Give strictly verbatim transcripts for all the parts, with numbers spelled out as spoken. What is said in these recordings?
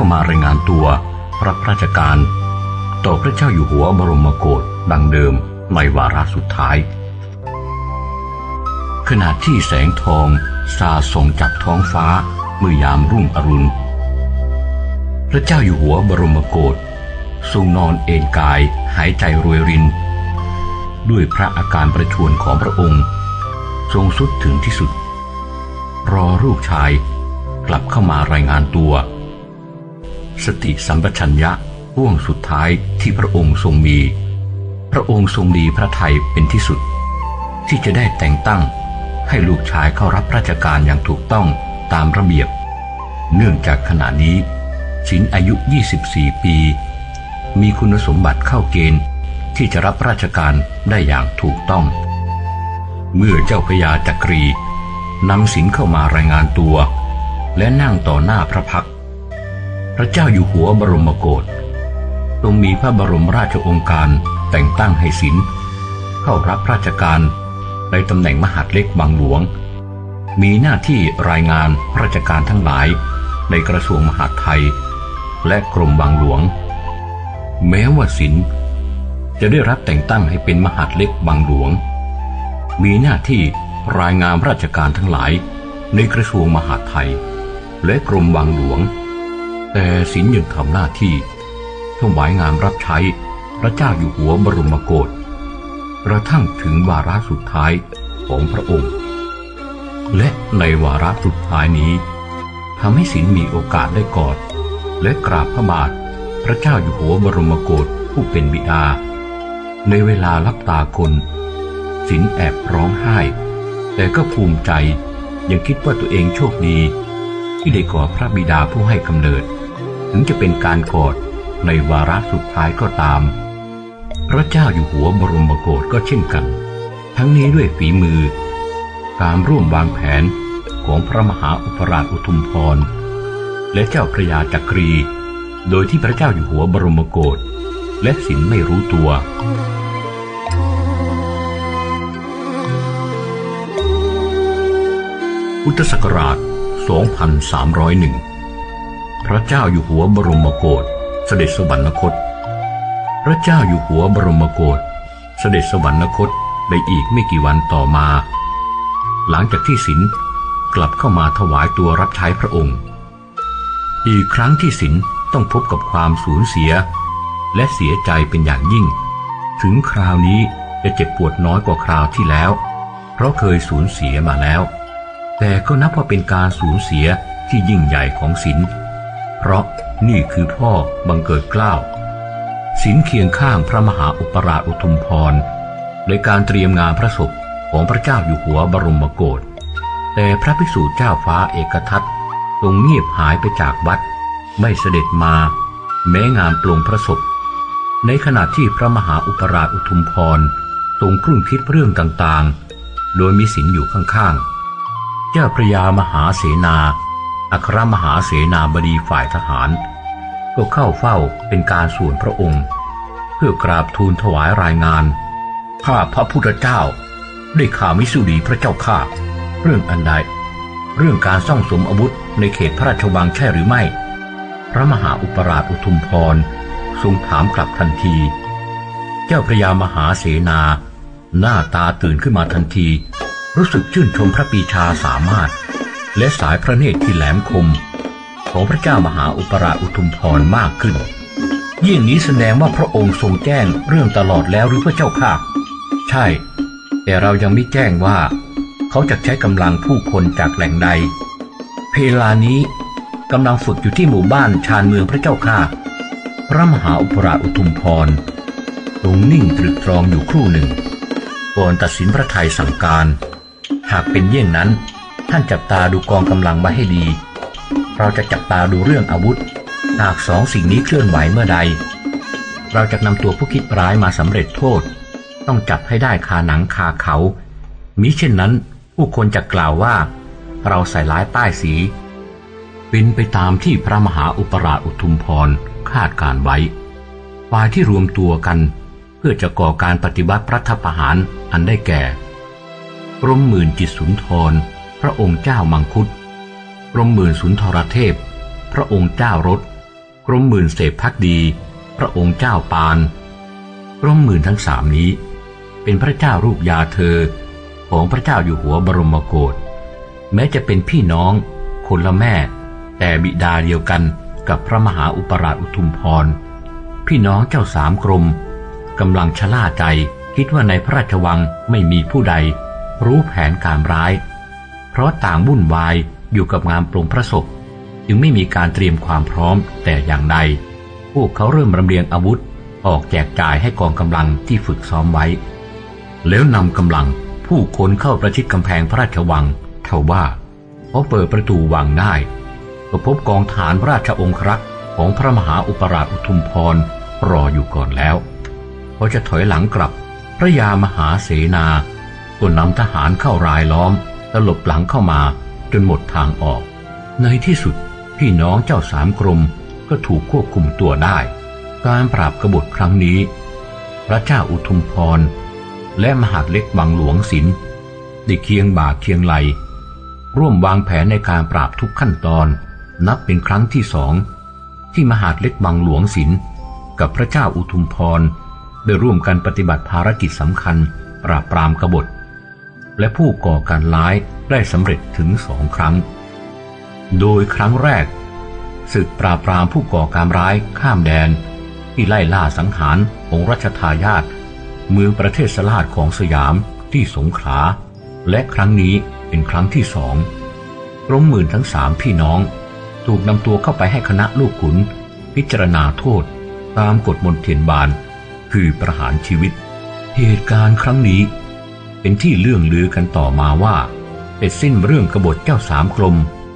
ามารายงานตัวรับราชการต่อพระเจ้าอยู่หัวบรมโกศดังเดิมในวาระสุดท้ายขณะที่แสงทองสาดส่องจากท้องฟ้าเมื่อยามรุ่งอรุณพระเจ้าอยู่หัวบรมโกศทรงนอนเอนกายหายใจรวยรินด้วยพระอาการประชวรของพระองค์ทรงสุดถึงที่สุดรอลูกชายกลับเข้ามารายงานตัวสติสัมปชัญญะห่วงสุดท้ายที่พระองค์ทรงมีพระองค์ทรงดีพระทัยเป็นที่สุดที่จะได้แต่งตั้งให้ลูกชายเข้ารับราชการอย่างถูกต้องตามระเบียบเนื่องจากขณะนี้สินอายุยี่สิบสี่ปีมีคุณสมบัติเข้าเกณฑ์ที่จะรับราชการได้อย่างถูกต้องเมื่อเจ้าพญาจักรีนำสินเข้ามารายงานตัวและนั่งต่อหน้าพระพักตร์พระเจ้าอยู่หัวบรมโกศทรงมีพระบรมราชโองการแต่งตั้งให้สินเข้ารับราชการในตำแหน่งมหาดเล็กบางหลวงมีหน้าที่รายงานราชการทั้งหลายในกระทรวงมหาดไทยและกรมบางหลวงแม้ว่าสินจะได้รับแต่งตั้งให้เป็นมหาดเล็กบางหลวงมีหน้าที่รายงานราชการทั้งหลายในกระทรวงมหาดไทยและกรมบางหลวงแต่สินยังทำหน้าที่ถวายงานรับใช้พระเจ้าอยู่หัวบรมโกศกระทั่งถึงวาระสุดท้ายของพระองค์และในวาระสุดท้ายนี้ทำให้สินมีโอกาสได้กอดและกราบพระบาทพระเจ้าอยู่หัวบรมโกศผู้เป็นบิดาในเวลาลับตาคนสินแอบร้องไห้แต่ก็ภูมิใจยังคิดว่าตัวเองโชคดีที่ได้กอดพระบิดาผู้ให้กำเนิดถึงจะเป็นการกอดในวาระสุดท้ายก็ตามพระเจ้าอยู่หัวบรมโกศก็เช่นกันทั้งนี้ด้วยฝีมือการร่วมวางแผนของพระมหาอุปราชอุทุมพรและเจ้าพระยาจักรีโดยที่พระเจ้าอยู่หัวบรมโกศและสินไม่รู้ตัวพุทธศักราช สองพันสามร้อยเอ็ด พระเจ้าอยู่หัวบรมโกศเสด็จสวรรคตพระเจ้าอยู่หัวบรมโกศเสด็จสวรรคตในอีกไม่กี่วันต่อมาหลังจากที่สินกลับเข้ามาถวายตัวรับใช้พระองค์อีกครั้งที่สินต้องพบกับความสูญเสียและเสียใจเป็นอย่างยิ่งถึงคราวนี้จะเจ็บปวดน้อยกว่าคราวที่แล้วเพราะเคยสูญเสียมาแล้วแต่ก็นับว่าเป็นการสูญเสียที่ยิ่งใหญ่ของสินเพราะนี่คือพ่อบังเกิดเกล้าสินเคียงข้างพระมหาอุปราชอุทุมพรในการเตรียมงานพระศพของพระเจ้าอยู่หัวบรมโกศแต่พระภิกษุเจ้าฟ้าเอกทัตทรงเงียบหายไปจากวัดไม่เสด็จมาแม้งานปลงพระศพในขณะที่พระมหาอุปราชอุทุมพรทรงครุ่นคิดเรื่องต่างๆโดยมีสินอยู่ข้างๆเจ้าพระยามหาเสนาอัครมหาเสนาบดีฝ่ายทหารก็เข้าเฝ้าเป็นการส่วนพระองค์เพื่อกราบทูลถวายรายงานข้าพระพุทธเจ้าได้ข่าวมิสุดีพระเจ้าข้าเรื่องอันใดเรื่องการซ่องสมอาวุธในเขตพระราชวังใช่หรือไม่พระมหาอุปราชอุทุมพรทรงถามกลับทันทีเจ้าพระยามหาเสนาหน้าตาตื่นขึ้นมาทันทีรู้สึกชื่นชมพระปรีชาสามารถและสายพระเนตรที่แหลมคมของพระเจ้ามหาอุปราชอุทุมพรมากขึ้นยิ่งนี้แสดงว่าพระองค์ทรงแจ้งเรื่องตลอดแล้วหรือพระเจ้าข้าใช่แต่เรายังไม่แจ้งว่าเขาจะใช้กำลังผู้คนจากแหล่งใดเพลานี้กำลังฝึกอยู่ที่หมู่บ้านชานเมืองพระเจ้าข้าพระมหาอุปราชอุทุมพรทรงนิ่งตรึกตรองอยู่ครู่หนึ่งก่อนตัดสินพระทัยสั่งการหากเป็นเยี่ยงนั้นท่านจับตาดูกองกำลังไว้ให้ดีเราจะจับตาดูเรื่องอาวุธหากสองสิ่งนี้เคลื่อนไหวเมื่อใดเราจะนำตัวผู้คิดร้ายมาสำเร็จโทษต้องจับให้ได้คาหนังคาเขามิเช่นนั้นผู้คนจะกล่าวว่าเราใส่ร้ายป้ายสีเป็นไปตามที่พระมหาอุปราชอุทุมพรคาดการไว้ฝ่ายที่รวมตัวกันเพื่อจะก่อการปฏิวัติรัฐประหารอันได้แก่กรมหมื่นจิตสุนทรพระองค์เจ้ามังคุดกรมหมื่นสุนทรเทพพระองค์เจ้ารถกรมหมื่นเสพภักดีพระองค์เจ้าปานกรมหมื่นทั้งสามนี้เป็นพระเจ้ารูปยาเธอของพระเจ้าอยู่หัวบรมโกศแม้จะเป็นพี่น้องคนละแม่แต่บิดาเดียวกันกับพระมหาอุปราชอุทุมพรพี่น้องเจ้าสามกรมกำลังชะล่าใจคิดว่าในพระราชวังไม่มีผู้ใดรู้แผนการร้ายเพราะต่างวุ่นวายอยู่กับงานปลงพระศพจึงไม่มีการเตรียมความพร้อมแต่อย่างใดพวกเขาเริ่มรำเรียงอาวุธออกแจกจ่ายให้กองกำลังที่ฝึกซ้อมไว้แล้วนำกำลังผู้คนเข้าประชิดกำแพงพระราชวังเท่าว่าพอเปิดประตูวังได้ก็พบกองฐานพระราชองครักษ์ของพระมหาอุปราชอุทุมพรรออยู่ก่อนแล้วพอจะถอยหลังกลับพระยามหาเสนาก็นำทหารเข้ารายล้อมตลบหลังเข้ามาจนหมดทางออกในที่สุดพี่น้องเจ้าสามกรมก็ถูกควบคุมตัวได้การปราบกบฏครั้งนี้พระเจ้าอุทุมพรและมหาดเล็กวังหลวงศิลป์ได้เคียงบ่าเคียงไหลร่วมวางแผนในการปราบทุกขั้นตอนนับเป็นครั้งที่สองที่มหาดเล็กวังหลวงศิลป์กับพระเจ้าอุทุมพรได้ร่วมกันปฏิบัติภารกิจสำคัญปราบปรามกบฏและผู้ก่อการร้ายได้สำเร็จถึงสองครั้งโดยครั้งแรกศึกปราบปรามผู้ก่อการร้ายข้ามแดนที่ไล่ล่าสังหารองค์รัชทายาทเมืองประเทศสลาดของสยามที่สงขลาและครั้งนี้เป็นครั้งที่สองกรมหมื่นทั้งสามพี่น้องถูกนำตัวเข้าไปให้คณะลูกขุนพิจารณาโทษตามกฎมนเทียนบานคือประหารชีวิตเหตุการณ์ครั้งนี้เป็นที่เลื่องลือกันต่อมาว่าเป็นสิ้นเรื่องกบฏเจ้าสามกรม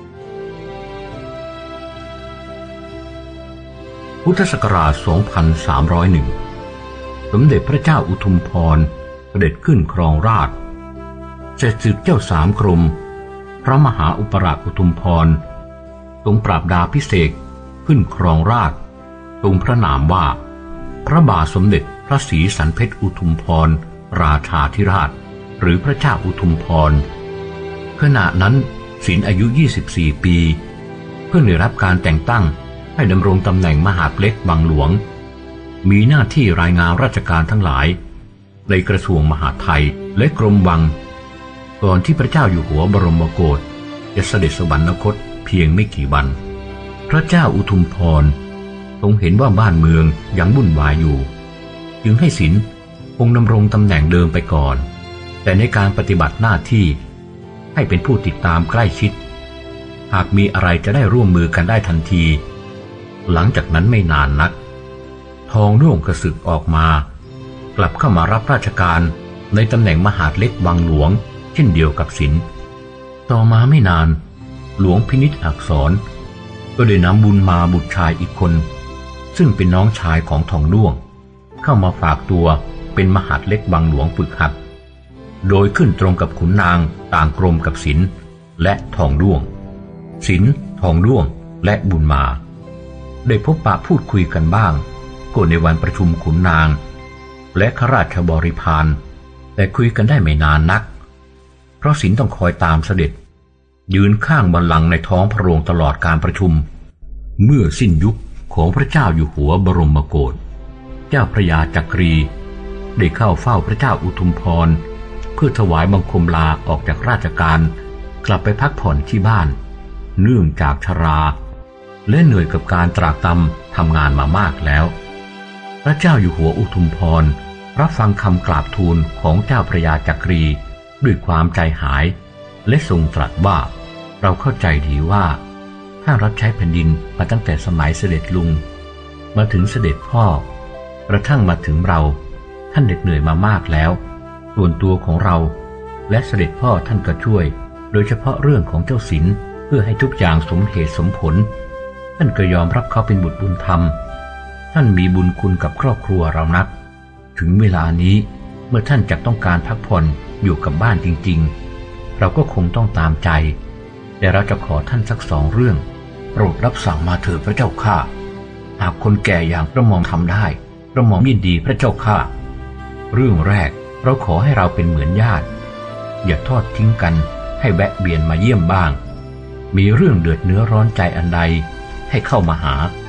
พุทธศักราช สองพันสามร้อยเอ็ด สมเด็จพระเจ้าอุทุมพรเสด็จขึ้นครองราชย์เสร็จศึกเจ้าสามกรมพระมหาอุปราชอุทุมพรทรงปราบดาพิเศษขึ้นครองราชย์ทรงพระนามว่าพระบาทสมเด็จพระศรีสันเพชรอุทุมพรราชาธิราชหรือพระเจ้าอุทุมพรขณะนั้นศิลป์อายุยี่สิบสี่ปีเพื่อได้รับการแต่งตั้งให้ดำรงตำแหน่งมหาดเล็กวังหลวงมีหน้าที่รายงานราชการทั้งหลายในกระทรวงมหาดไทยและกรมวังก่อนที่พระเจ้าอยู่หัวบรมโกศจะเสด็จสวรรคตเพียงไม่กี่วันพระเจ้าอุทุมพรทรงเห็นว่าบ้านเมืองยังวุ่นวายอยู่จึงให้ศิลป์คงดำรงตำแหน่งเดิมไปก่อนแต่ในการปฏิบัติหน้าที่ให้เป็นผู้ติดตามใกล้ชิดหากมีอะไรจะได้ร่วมมือกันได้ทันทีหลังจากนั้นไม่นานนักทองร่วงกระสึกออกมากลับเข้ามารับราชการในตำแหน่งมหาดเล็กวังหลวงเช่นเดียวกับศิลป์ต่อมาไม่นานหลวงพินิจอักษรก็ได้นำบุญมาบุตรชายอีกคนซึ่งเป็นน้องชายของทองร่วงเข้ามาฝากตัวเป็นมหาดเล็กวังหลวงฝึกหัดโดยขึ้นตรงกับขุนนางต่างกรมกับศิลป์และทองร่วงศิลป์ทองร่วงและบุญมาได้พบปะพูดคุยกันบ้างก็ในวันประชุมขุนนางและข้าราชบริพารแต่คุยกันได้ไม่นานนักเพราะศิลป์ต้องคอยตามเสด็จยืนข้างบัลลังก์ในท้องพระโรงตลอดการประชุมเมื่อสิ้นยุคของพระเจ้าอยู่หัวบรมโกศเจ้าพระยาจักรีได้เข้าเฝ้าพระเจ้าอุทุมพรเพื่อถวายบังคมลาออกจากราชการกลับไปพักผ่อนที่บ้านเนื่องจากชราและเหนื่อยกับการตรากตรำทำงานมามากแล้วพระเจ้าอยู่หัวอุทุมพรรับฟังคำกราบทูลของเจ้าพระยาจักรีด้วยความใจหายและทรงตรัสว่าเราเข้าใจดีว่าท่านรับใช้แผ่นดินมาตั้งแต่สมัยเสด็จลุงมาถึงเสด็จพ่อกระทั่งมาถึงเราท่านเหน็ดเหนื่อยมามากแล้วส่วนตัวของเราและเสด็จพ่อท่านก็ช่วยโดยเฉพาะเรื่องของเจ้าศิลป์เพื่อให้ทุกอย่างสมเหตุสมผลท่านก็ยอมรับเขาเป็นบุตรบุญธรรมท่านมีบุญคุณกับครอบครัวเรานักถึงเวลานี้เมื่อท่านจักต้องการพักผ่อนอยู่กับบ้านจริงๆเราก็คงต้องตามใจแต่เราจะขอท่านสักสองเรื่องโปรดรับสั่งมาเถิดพระเจ้าข้าหากคนแก่อย่างกระหม่อมทำได้กระหม่อมยินดีพระเจ้าข้าเรื่องแรกเราขอให้เราเป็นเหมือนญาติอย่าทอดทิ้งกันให้แวะเวียนมาเยี่ยมบ้างมีเรื่องเดือดเนื้อร้อนใจอันใดให้เข้ามาหาท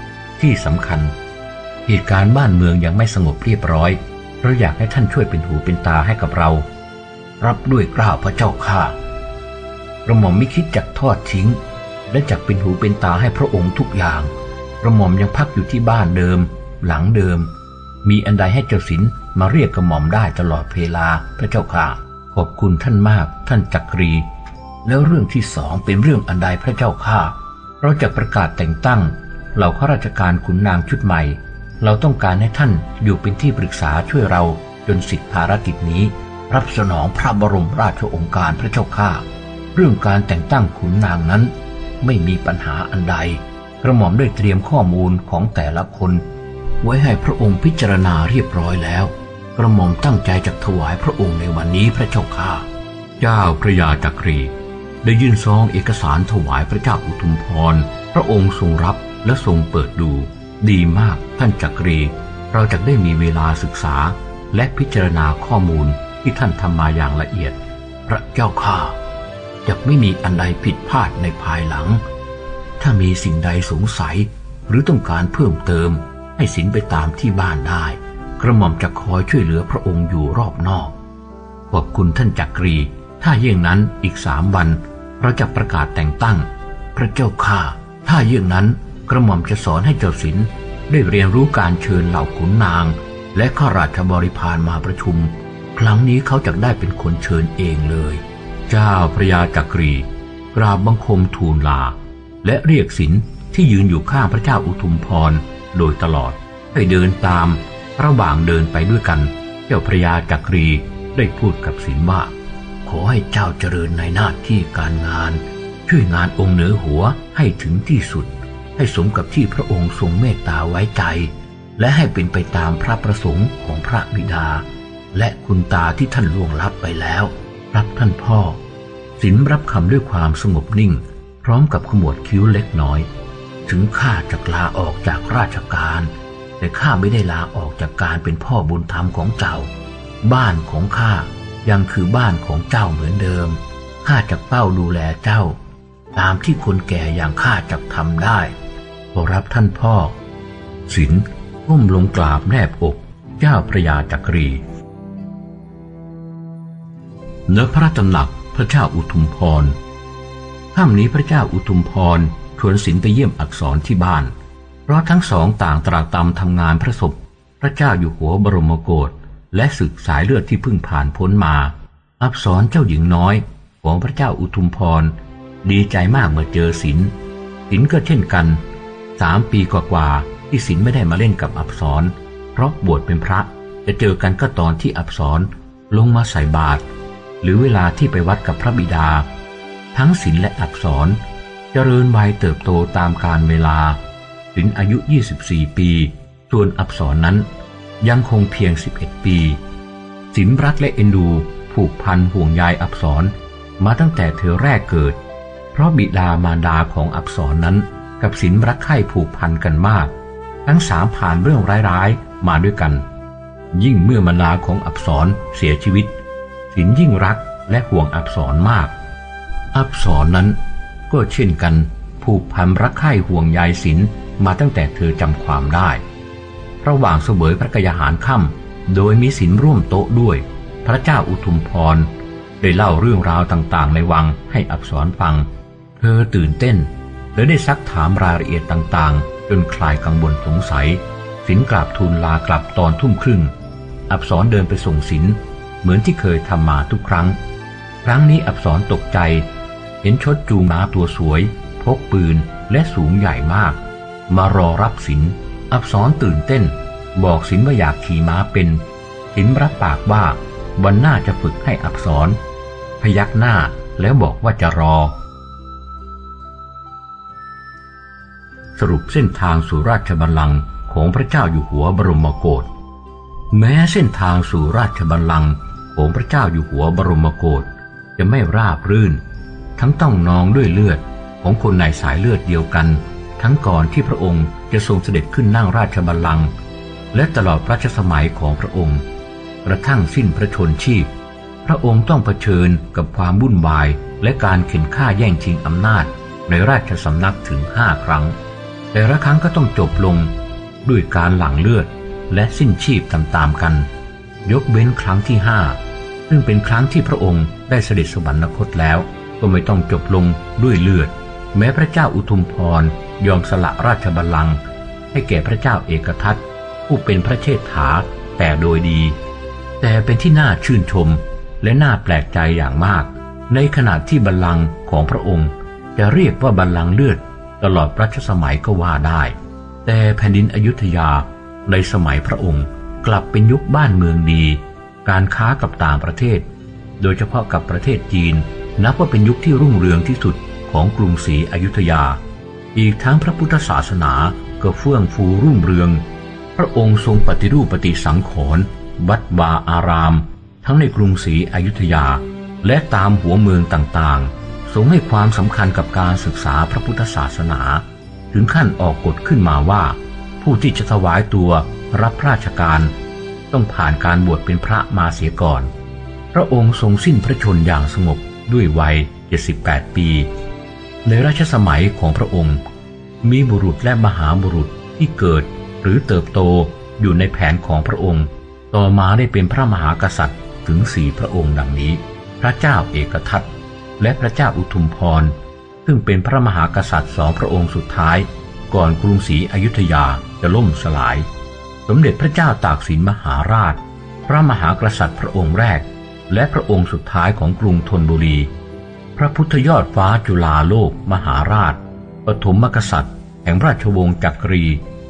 ที่สำคัญเหตุการณ์บ้านเมืองยังไม่สงบเรียบร้อยเราอยากให้ท่านช่วยเป็นหูเป็นตาให้กับเรารับด้วยเกล้าพระเจ้าข้ากระหม่อมไม่คิดจักทอดทิ้งและจักเป็นหูเป็นตาให้พระองค์ทุกอย่างกระหม่อมยังพักอยู่ที่บ้านเดิมหลังเดิมมีอันใดให้เจ้าสินมาเรียกกระหม่อมได้ตลอดเวลาพระเจ้าข้าขอบคุณท่านมากท่านจักรีแล้วเรื่องที่สองเป็นเรื่องอันใดพระเจ้าข้าเราจะประกาศแต่งตั้งเหล่าข้าราชการขุนนางชุดใหม่เราต้องการให้ท่านอยู่เป็นที่ปรึกษาช่วยเราจนสิทธิภารกิจนี้รับสนองพระบรมราชโองการพระเจ้าข้าเรื่องการแต่งตั้งขุนนางนั้นไม่มีปัญหาอันใดกระหม่อมได้เตรียมข้อมูลของแต่ละคนไว้ให้พระองค์พิจารณาเรียบร้อยแล้วกระหม่อมตั้งใจจะถวายพระองค์ในวันนี้พระเจ้าข้าเจ้าพระยาจักรีได้ยื่นซองเอกสารถวายพระเจ้าอุทุมพรพระองค์ทรงรับและทรงเปิดดูดีมากท่านจักรีเราจะได้มีเวลาศึกษาและพิจารณาข้อมูลที่ท่านทำมาอย่างละเอียดพระเจ้าข้าจะไม่มีอันใดผิดพลาดในภายหลังถ้ามีสิ่งใดสงสัยหรือต้องการเพิ่มเติมให้สินไปตามที่บ้านได้กระหม่อมจะคอยช่วยเหลือพระองค์อยู่รอบนอกขอบคุณท่านจักรีถ้าเยี่ยงนั้นอีกสามวันเราจะประกาศแต่งตั้งพระเจ้าข้าถ้าเยี่ยงนั้นกระหม่อมจะสอนให้เจ้าสินได้เรียนรู้การเชิญเหล่าขุนนางและข้าราชบริพารมาประชุมครั้งนี้เขาจะได้เป็นคนเชิญเองเลยเจ้าพระยาจักรีกราบบังคมทูลลาและเรียกสินที่ยืนอยู่ข้างพระเจ้าอุทุมพรโดยตลอดให้เดินตามระหว่างเดินไปด้วยกันเจ้าพระยาจักรีได้พูดกับสินว่าขอให้เจ้าเจริญในหน้าที่การงานช่วยงานองค์เหนือหัวให้ถึงที่สุดให้สมกับที่พระองค์ทรงเมตตาไว้ใจและให้เป็นไปตามพระประสงค์ของพระบิดาและคุณตาที่ท่านล่วงลับไปแล้วรับท่านพ่อสินรับคำด้วยความสงบนิ่งพร้อมกับขมวดคิ้วเล็กน้อยถึงข้าจะลาออกจากราชการแต่ข้าไม่ได้ลาออกจากการเป็นพ่อบุญธรรมของเจ้าบ้านของข้ายังคือบ้านของเจ้าเหมือนเดิมข้าจะเฝ้าดูแลเจ้าตามที่คนแก่อย่างข้าจะทำได้ขอรับท่านพ่อสินก้มลงกราบแนบอกเจ้าพระยาจักรีณพระตำหนักพระเจ้าอุทุมพรค่ำนี้พระเจ้าอุทุมพรชวนสินไปเยี่ยมอักษรที่บ้านเพราะทั้งสองต่างตรากตรำทำงานพระศพพระเจ้าอยู่หัวบรมโกศและศึกสายเลือดที่เพิ่งผ่านพ้นมาอักษรเจ้าหญิงน้อยของพระเจ้าอุทุมพรดีใจมากเมื่อเจอสินสินก็เช่นกันสามปีกว่าๆที่สินไม่ได้มาเล่นกับอักษรเพราะบวชเป็นพระจะเจอกันก็ตอนที่อักษรลงมาใส่บาตรหรือเวลาที่ไปวัดกับพระบิดาทั้งสินและอักษรเจริญวัยเติบโตตามกาลเวลาสินอายุยี่สิบสี่ปีส่วนอักษรนั้นยังคงเพียงสิบเอ็ดปีสินรักและเอ็นดูผูกพันห่วงใยอักษรมาตั้งแต่เธอแรกเกิดเพราะบิดามารดาของอักษรนั้นกับสินรักใคร่ผูกพันกันมากทั้งสามผ่านเรื่องร้ายๆมาด้วยกันยิ่งเมื่อมารดาของอักษรเสียชีวิตสินยิ่งรักและห่วงอักษรมากอักษรนั้นก็เช่นกันผูกพันรักใคร่ห่วงใยสินมาตั้งแต่เธอจำความได้ระหว่างเสวยพระกยาหารค่ำโดยมีสินร่วมโต๊ะด้วยพระเจ้าอุทุมพรได้เล่าเรื่องราวต่างๆในวังให้อักษรฟังเธอตื่นเต้นและได้ซักถามรายละเอียดต่างๆจนคลายกังวลสงสัยสินกราบทูลลากลับตอนทุ่มครึ่งอักษรเดินไปส่งสินเหมือนที่เคยทำมาทุกครั้งครั้งนี้อักษรตกใจเห็นชดจูงม้าตัวสวยพกปืนและสูงใหญ่มากมารอรับสินอักษรตื่นเต้นบอกสินว่าอยากขี่ม้าเป็นสินรับปากว่าวันหน้าจะฝึกให้อักษรพยักหน้าแล้วบอกว่าจะรอสรุปเส้นทางสู่ราชบัลลังก์ของพระเจ้าอยู่หัวบรมโกศแม้เส้นทางสู่ราชบัลลังก์ของพระเจ้าอยู่หัวบรมโกศจะไม่ราบรื่นทั้งต้องนองด้วยเลือดของคนในสายเลือดเดียวกันทั้งก่อนที่พระองค์จะทรงเสด็จขึ้นนั่งราชบัลลังก์และตลอดพระชนสมัยของพระองค์กระทั่งสิ้นพระชนชีพพระองค์ต้องเผชิญกับความวุ่นวายและการเข็นฆ่าแย่งชิงอำนาจในราชสำนักถึงห้าครั้งแต่ละครั้งก็ต้องจบลงด้วยการหลั่งเลือดและสิ้นชีพตามๆกันยกเว้นครั้งที่ห้าซึ่งเป็นครั้งที่พระองค์ได้เสด็จสวรรคตแล้วก็ไม่ต้องจบลงด้วยเลือดแม้พระเจ้าอุทุมพรยอมสละราชบัลลังก์ให้แก่พระเจ้าเอกทัตผู้เป็นพระเชษฐาแต่โดยดีแต่เป็นที่น่าชื่นชมและน่าแปลกใจอย่างมากในขณะที่บัลลังก์ของพระองค์จะเรียกว่าบัลลังก์เลือดตลอดรัชสมัยก็ว่าได้แต่แผ่นดินอยุธยาในสมัยพระองค์กลับเป็นยุคบ้านเมืองดีการค้ากับต่างประเทศโดยเฉพาะกับประเทศจีนนับว่าเป็นยุคที่รุ่งเรืองที่สุดของกรุงศรีอยุธยาอีกทั้งพระพุทธศาสนาก็เฟื่องฟูรุ่งเรืองพระองค์ทรงปฏิรูปปฏิสังขรณ์วัดวาอารามทั้งในกรุงศรีอยุธยาและตามหัวเมืองต่างๆทรงให้ความสำคัญกับการศึกษาพระพุทธศาสนาถึงขั้นออกกฎขึ้นมาว่าผู้ที่จะถวายตัวรับราชการต้องผ่านการบวชเป็นพระมาเสียก่อนพระองค์ทรงสิ้นพระชนม์อย่างสงบด้วยวัยเจ็ดสิบแปดปีในรัชสมัยของพระองค์มีบุรุษและมหาบุรุษที่เกิดหรือเติบโตอยู่ในแผนของพระองค์ต่อมาได้เป็นพระมหากษัตริย์ถึงสี่พระองค์ดังนี้พระเจ้าเอกทัตและพระเจ้าอุทุมพรซึ่งเป็นพระมหากษัตริย์สองพระองค์สุดท้ายก่อนกรุงศรีอยุธยาจะล่มสลายสมเด็จพระเจ้าตากสินมหาราชพระมหากษัตริย์พระองค์แรกและพระองค์สุดท้ายของกรุงธนบุรีพระพุทธยอดฟ้าจุฬาโลกมหาราชปฐมกษัตริย์แห่งราชวงศ์จักรี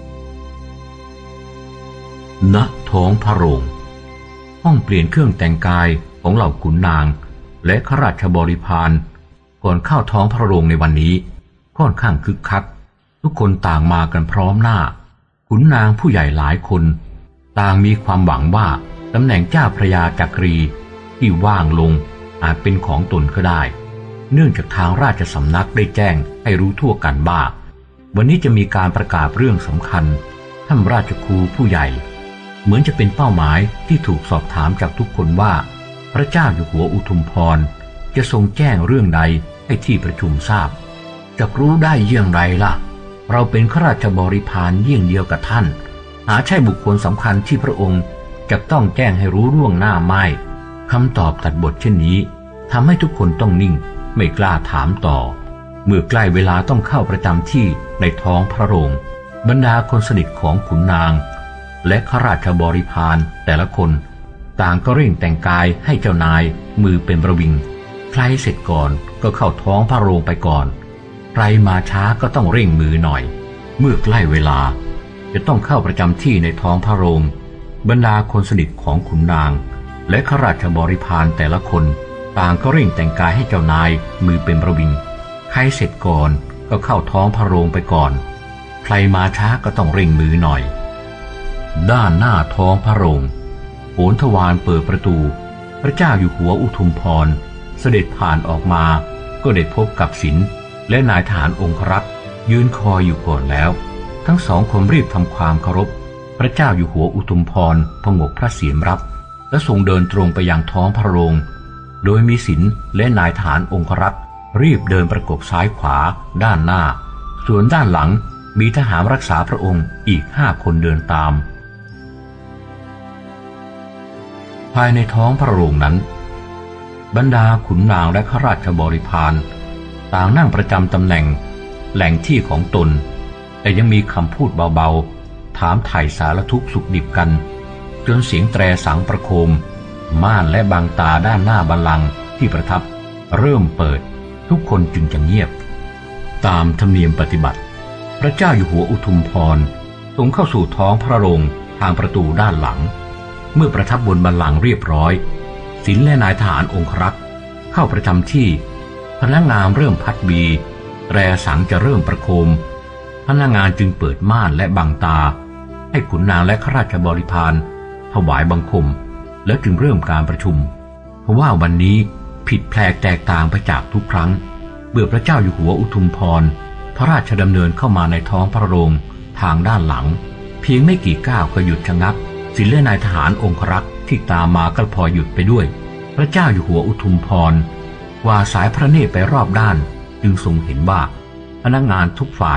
ณท้องพระโรงห้องเปลี่ยนเครื่องแต่งกายของเหล่าขุนนางและข้าราชบริพารก่อนเข้าท้องพระโรงในวันนี้ค่อนข้างคึกคักทุกคนต่างมากันพร้อมหน้าขุนนางผู้ใหญ่หลายคนต่างมีความหวังว่าตำแหน่งเจ้าพระยาจักรีที่ว่างลงอาจเป็นของตนก็ได้เนื่องจากทางราชสำนักได้แจ้งให้รู้ทั่วกันว่าวันนี้จะมีการประกาศเรื่องสำคัญท่านราชครูผู้ใหญ่เหมือนจะเป็นเป้าหมายที่ถูกสอบถามจากทุกคนว่าพระเจ้าอยู่หัวอุทุมพรจะทรงแจ้งเรื่องใดให้ที่ประชุมทราบจะรู้ได้เยี่ยงไรล่ะเราเป็นข้าราชบริพารเยี่ยงเดียวกับท่านหาใช่บุคคลสำคัญที่พระองค์จะต้องแจ้งให้รู้ล่วงหน้าไม่คำตอบตัดบทเช่นนี้ทำให้ทุกคนต้องนิ่งไม่กล้าถามต่อเมื่อใกล้เวลาต้องเข้าประจำที่ในท้องพระโรงบรรดาคนสนิทของขุนนางและข้าราชบริพารแต่ละคนต่างก็เร่งแต่งกายให้เจ้านายมือเป็นประวิงใครเสร็จก่อนก็เข้าท้องพระโรงไปก่อนใครมาช้าก็ต้องเร่งมือหน่อยเมื่อใกล้เวลาจะต้องเข้าประจำที่ในท้องพระโรงบรรดาคนสนิทของขุนนางและข้าราชบริพารแต่ละคนต่างก็เร่งแต่งกายให้เจ้านายมือเป็นประวิงใครเสร็จก่อนก็เข้าท้องพระโรงไปก่อนใครมาช้าก็ต้องเร่งมือหน่อยด้านหน้าท้องพระโรงโหนทวารเปิดประตูพระเจ้าอยู่หัวอุทุมพรเสด็จผ่านออกมาก็ได้พบกับศิลป์และนายทหารองครักษ์ยืนคอยอยู่ก่อนแล้วทั้งสองคนรีบทำความเคารพพระเจ้าอยู่หัวอุทุมพรผงกพระเศียรรับและทรงเดินตรงไปยังท้องพระโรงโดยมีศิลป์และนายทหารองครักษ์รีบเดินประกบซ้ายขวาด้านหน้าส่วนด้านหลังมีทหารรักษาพระองค์อีกห้าคนเดินตามภายในท้องพระโรงนั้นบรรดาขุนนางและข้าราชบริพารต่างนั่งประจำตำแหน่งแหล่งที่ของตนแต่ยังมีคำพูดเบาๆถามไถ่สารทุกข์สุขดิบกันจนเสียงแตรสังประโคมม่านและบางตาด้านหน้าบัลลังก์ที่ประทับเริ่มเปิดทุกคนจึงจะเงียบตามธรรมเนียมปฏิบัติพระเจ้าอยู่หัวอุทุมพรทรงเข้าสู่ท้องพระโรงทางประตูด้านหลังเมื่อประทับบนบัลลังก์เรียบร้อยศิลป์และนายทหารองครักษ์เข้าประจำที่พนักงานเริ่มพัดบีแตรสังจะเริ่มประโคมพนักงานจึงเปิดม่านและบังตาให้ขุนนางและข้าราชบริพารถวายบังคมแล้วจึงเริ่มการประชุมเพราะว่าวันนี้ผิดแปลกแตกต่างไปจากทุกครั้งเมื่อพระเจ้าอยู่หัวอุทุมพรพระราชดำเนินเข้ามาในท้องพระโรงทางด้านหลังเพียงไม่กี่ก้าวก็หยุดชะงักศิลป์และนายทหารองครักษ์ที่ตามมาก็พลอยหยุดไปด้วยพระเจ้าอยู่หัวอุทุมพรว่าสายพระเนตรไปรอบด้านจึงทรงเห็นว่าพนักงานทุกฝ่าย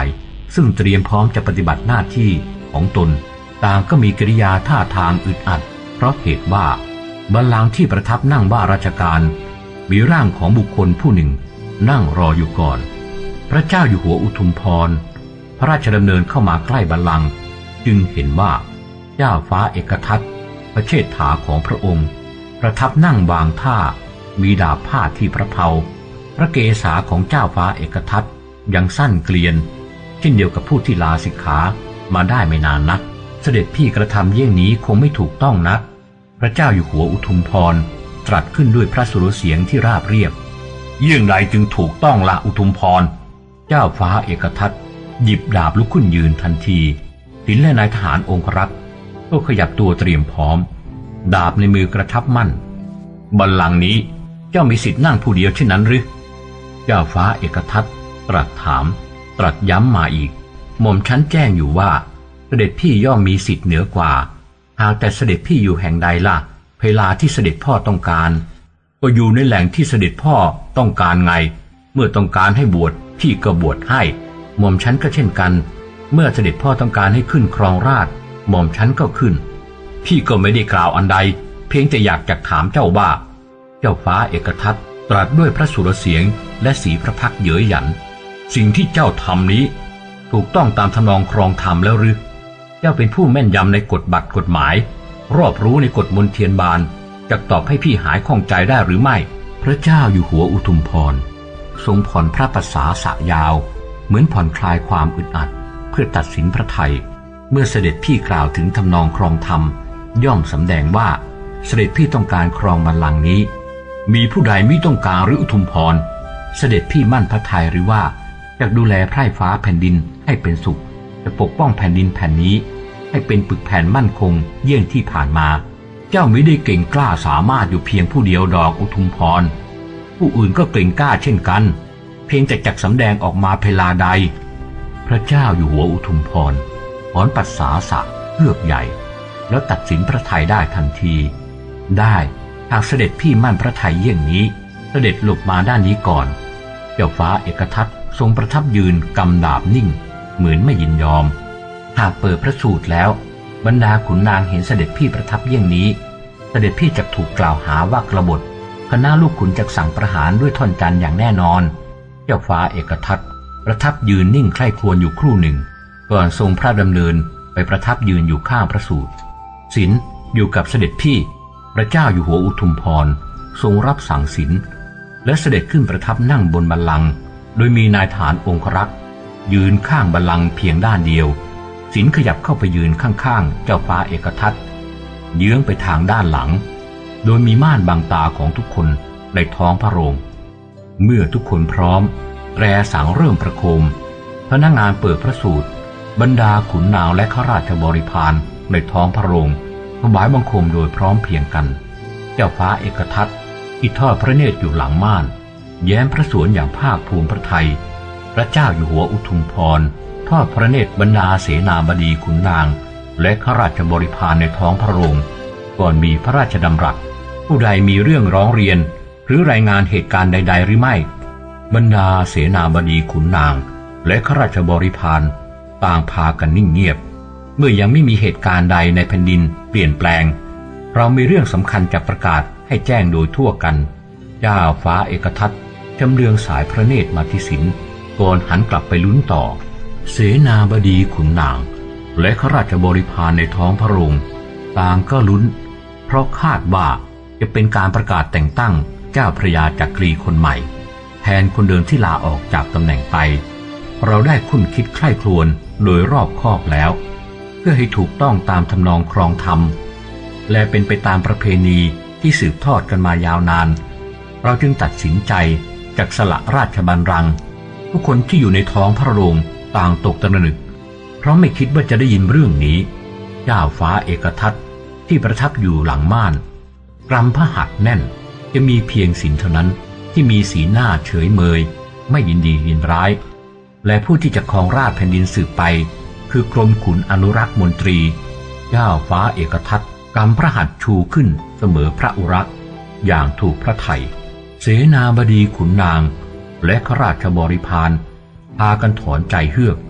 ซึ่งเตรียมพร้อมจะปฏิบัติหน้าที่ของตนต่างก็มีกิริยาท่าทางอึดอัดเพราะเหตุว่าบัลลังก์ที่ประทับนั่งว่าราชการมีร่างของบุคคลผู้หนึ่งนั่งรออยู่ก่อนพระเจ้าอยู่หัวอุทุมพรพระราชดำเนินเข้ามาใกล้บัลลังก์จึงเห็นว่าเจ้าฟ้าเอกทัตพระเชษฐาของพระองค์ประทับนั่งวางท่ามีดาบผ้าที่พระเพลาพระเกศาของเจ้าฟ้าเอกทัตยังสั้นเกลียนเช่นเดียวกับผู้ที่ลาสิกขามาได้ไม่นานนักเสด็จพี่กระทำเยี่ยงนี้คงไม่ถูกต้องนักพระเจ้าอยู่หัวอุทุมพรตรัสขึ้นด้วยพระสุรเสียงที่ราบเรียบเยี่ยงใดจึงถูกต้องละอุทุมพรเจ้าฟ้าเอกทัตหยิบดาบลุกขึ้นยืนทันทีศิลป์และนายทหารองครักษ์ก็ขยับตัวเตรียมพร้อมดาบในมือกระทับมั่นบัลลังก์นี้เจ้ามีสิทธินั่งผู้เดียวเช่นนั้นหรือเจ้าฟ้าเอกทัตตรัสถามตรัสย้ำมาอีกหม่อมชั้นแจ้งอยู่ว่าเสด็จพี่ย่อมมีสิทธิ์เหนือกว่าหากแต่เสด็จพี่อยู่แห่งใดล่ะเวลาที่เสด็จพ่อต้องการก็อยู่ในแหล่งที่เสด็จพ่อต้องการไงเมื่อต้องการให้บวชพี่ก็บวชให้หม่อมชั้นก็เช่นกันเมื่อเสด็จพ่อต้องการให้ขึ้นครองราชย์หม่อมชั้นก็ขึ้นพี่ก็ไม่ได้กล่าวอันใดเพียงแต่อยากจะถามเจ้าว่าเจ้าฟ้าเอกทัตตรัสด้วยพระสุรเสียงและสีพระพักตร์เย้ยหยันสิ่งที่เจ้าทำนี้ถูกต้องตามทำนองครองธรรมแล้วหรือเจ้าเป็นผู้แม่นยำในกฎบัตรกฎหมายรอบรู้ในกฎมนเทียนบานจะตอบให้พี่หายข้องใจได้หรือไม่พระเจ้าอยู่หัวอุทุมพรทรงผ่อนพระประสาสะยาวเหมือนผ่อนคลายความอึดอัดเพื่อตัดสินพระทัยเมื่อเสด็จพี่กล่าวถึงทำนองครองธรรมย่อมสำแดงว่าเสด็จพี่ต้องการครองบัลลังก์นี้มีผู้ใดมิต้องการหรืออุทุมพรเสด็จพี่มั่นพระทัยหรือว่าอยากดูแลไพร่ฟ้าแผ่นดินให้เป็นสุขจะปกป้องแผ่นดินแผ่นนี้ให้เป็นปึกแผ่นมั่นคงเยี่ยงที่ผ่านมาเจ้าไม่ได้เก่งกล้าสามารถอยู่เพียงผู้เดียวดอกอุทุมพรผู้อื่นก็เก่งกล้าเช่นกันเพียงแต่จักสำแดงออกมาเวลาใดพระเจ้าอยู่หัวอุทุมพรถอนปัสสาสะเฮือกใหญ่แล้วตัดสินพระทัยได้ทันทีได้หากเสด็จพี่มั่นพระทัยเยี่ยงนี้เสด็จหลบมาด้านนี้ก่อนเจ้าฟ้าเอกทัตทรงประทับยืนกำดาบนิ่งเหมือนไม่ยินยอมหากเปิดพระสูตรแล้วบรรดาขุนนางเห็นเสด็จพี่ประทับเยี่ยงนี้เสด็จพี่จะถูกกล่าวหาว่ากบฏคณะลูกขุนจะสั่งประหารด้วยท่อนจันทร์อย่างแน่นอนเจ้าฟ้าเอกทัตประทับยืนนิ่งใคร่ครวญอยู่ครู่หนึ่งก่อนทรงพระดำเนินไปประทับยืนอยู่ข้างพระสูตรศีลอยู่กับเสด็จพี่พระเจ้าอยู่หัวอุทุมพรทรงรับสั่งศีลและเสด็จขึ้นประทับนั่งบนบัลลังก์โดยมีนายทหารองครักษ์ยืนข้างบัลลังก์เพียงด้านเดียวศีลขยับเข้าไปยืนข้างๆเจ้าฟ้าเอกทัตเยื้องไปทางด้านหลังโดยมีม่านบังตาของทุกคนในท้องพระโรงเมื่อทุกคนพร้อมแตรสังเริ่มประโคมพนักงานเปิดพระสูตรบรรดาขุนนางและข้าราชบริพารในท้องพระโรงถวายบังคมโดยพร้อมเพรียงกันเจ้าฟ้าเอกทัตที่ทอดพระเนตรอยู่หลังม่านแย้มพระสวนอย่างภาคภูมิพระทัยพระเจ้าอยู่หัวอุทุมพรทอดพระเนตรบรรดาเสนาบดีขุนนางและข้าราชบริพารในท้องพระโรงก่อนมีพระราชดำรัสผู้ใดมีเรื่องร้องเรียนหรือรายงานเหตุการณ์ใดๆหรือไม่บรรดาเสนาบดีขุนนางและข้าราชบริพารต่างพากันนิ่งเงียบเมื่อยังไม่มีเหตุการณ์ใดในแผ่นดินเปลี่ยนแปลงเรามีเรื่องสำคัญจะประกาศให้แจ้งโดยทั่วกันเจ้าฟ้าเอกทัตจำเรืองสายพระเนตรมาที่ศีลก่อนหันกลับไปลุ้นต่อเสนาบดีขุนนางและข้าราชบริพารในท้องพระโรงต่างก็ลุ้นเพราะคาดว่าจะเป็นการประกาศแต่งตั้งเจ้าพระยาจักรีคนใหม่แทนคนเดิมที่ลาออกจากตำแหน่งไปเราได้คุ้นคิดใคร่ครวญโดยรอบคอบแล้วเพื่อให้ถูกต้องตามทำนองครองธรรมและเป็นไปตามประเพณีที่สืบทอดกันมายาวนานเราจึงตัดสินใจจากสละราชบัลลังก์ทุกคนที่อยู่ในท้องพระโรงต่างตกตระหนึกเพราะไม่คิดว่าจะได้ยินเรื่องนี้เจ้าฟ้าเอกทัตที่ประทับอยู่หลังม่านกำพระหัตถ์แน่นจะมีเพียงศีลเท่านั้นที่มีสีหน้าเฉยเมยไม่ยินดียินร้ายและผู้ที่จะครองราชแผ่นดินสืบไปคือกรมขุนอนุรักษ์มนตรีเจ้าฟ้าเอกทัตกำพระหัตถ์ชูขึ้นเสมอพระอุรักษ์อย่างถูกพระทัยเสนาบดีขุนนางและข้าราชบริพารพากันถอนใจเฮือก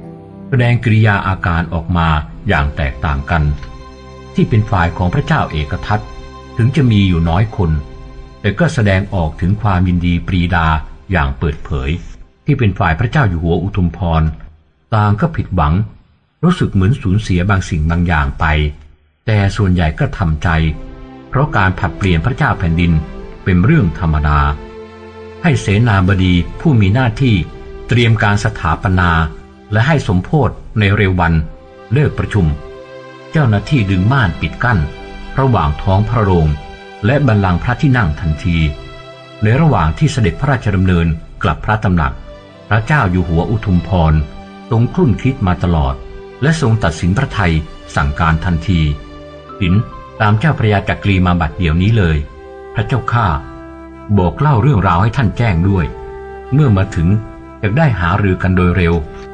แสดงกิริยาอาการออกมาอย่างแตกต่างกันที่เป็นฝ่ายของพระเจ้าเอกทัตถึงจะมีอยู่น้อยคนแต่ก็แสดงออกถึงความยินดีปรีดาอย่างเปิดเผยที่เป็นฝ่ายพระเจ้าอยู่หัวอุทุมพรต่างก็ผิดหวังรู้สึกเหมือนสูญเสียบางสิ่งบางอย่างไปแต่ส่วนใหญ่ก็ทำใจเพราะการผลัดเปลี่ยนพระเจ้าแผ่นดินเป็นเรื่องธรรมดาให้เสนาบดีผู้มีหน้าที่เตรียมการสถาปนาและให้สมโภชในเร็ววันเลิกประชุมเจ้าหน้าที่ดึงม่านปิดกั้นระหว่างท้องพระโรงและบัลลังก์พระที่นั่งทันทีในระหว่างที่เสด็จพระราชดำเนินกลับพระตำหนักพระเจ้าอยู่หัวอุทุมพรทรงครุ่นคิดมาตลอดและทรงตัดสินพระทัยสั่งการทันทีสินตามเจ้าพระยาจักรีมาบัดเดี๋ยวนี้เลยพระเจ้าข้าบอกเล่าเรื่องราวให้ท่านแจ้งด้วยเมื่อมาถึงจะได้หารือกันโดยเร็ว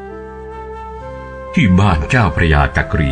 ที่บ้านเจ้าพระยาจักรี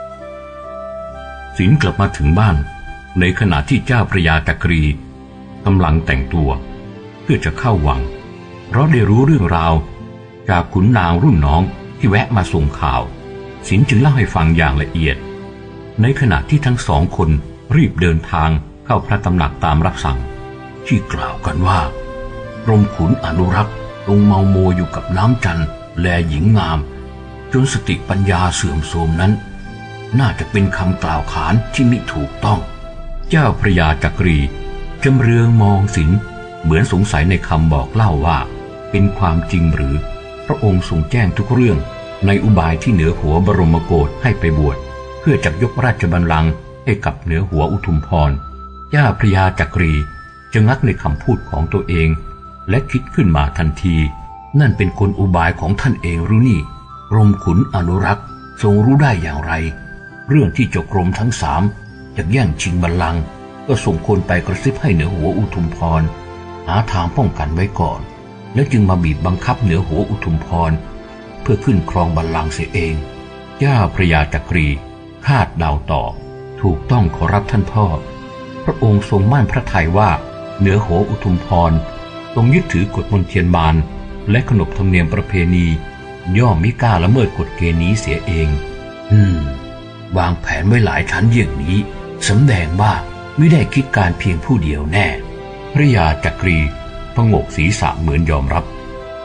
สินกลับมาถึงบ้านในขณะที่เจ้าพระยาจักรีกำลังแต่งตัวเพื่อจะเข้าวังเพราะได้รู้เรื่องราวจากขุนนางรุ่นน้องที่แวะมาส่งข่าวสินจึงเล่าให้ฟังอย่างละเอียดในขณะที่ทั้งสองคนรีบเดินทางเข้าพระตำหนักตามรับสั่งที่กล่าวกันว่ากรมขุนอนุรักษ์ลงเมาโมอยู่กับน้ำจันทร์แลหญิงงามจนสติปัญญาเสื่อมโทรมนั้นน่าจะเป็นคำกล่าวขานที่มิถูกต้องเจ้าพระยาจักรีจำเรืองมองสินเหมือนสงสัยในคำบอกเล่าว่าเป็นความจริงหรือพระองค์ทรงแจ้งทุกเรื่องในอุบายที่เหนือหัวบรมโกศให้ไปบวชเพื่อจักยกราชบัลลังก์ให้กับเหนือหัวอุทุมพรเจ้าพระยาจักรีจะงักในคำพูดของตัวเองและคิดขึ้นมาทันทีนั่นเป็นกลอุบายของท่านเองหรือนี่กรมขุนอนุรักษ์ทรงรู้ได้อย่างไรเรื่องที่เจ้ากรมทั้งสามจะแย่งชิงบัลลังก์ก็ส่งคนไปกระซิบให้เหนือหัวอุทุมพรหาทางป้องกันไว้ก่อนแล้วจึงมาบีบบังคับเหนือหัวอุทุมพรเพื่อขึ้นครองบัลลังก์เสียเองเจ้าพระยาจักรีคาดเดาต่อถูกต้องขอรับท่านพ่อพระองค์ทรงมั่นพระทัยว่าเหนือหัวอุทุมพรทรงยึดถือกฎมนเทียนบานและขนบธรรมเนียมประเพณีย่อมมิกล้าละเมิดกฎเกณฑ์นี้เสียเองอืมวางแผนไว้หลายชั้นอย่างนี้สำแดงว่าไม่ได้คิดการเพียงผู้เดียวแน่พระยาจักรีพงกศีรษะเหมือนยอมรับ